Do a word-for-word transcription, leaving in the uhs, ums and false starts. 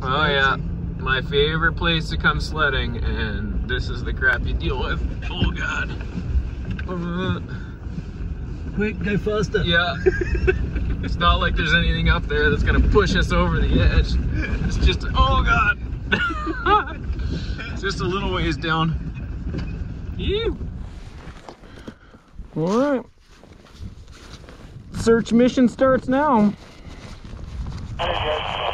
Oh yeah, my favorite place to come sledding, and this is the crap you deal with. Oh god. Uh, Quick, go faster. yeah. It's not like there's anything up there that's gonna push us over the edge. It's just, oh god. It's just a little ways down. Ew. All right. Search mission starts now.